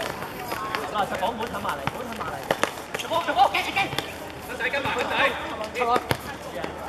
嗱，實講唔好氹埋嚟，唔好氹埋嚟。 上波，記住記。 仔跟埋，仔。 出來。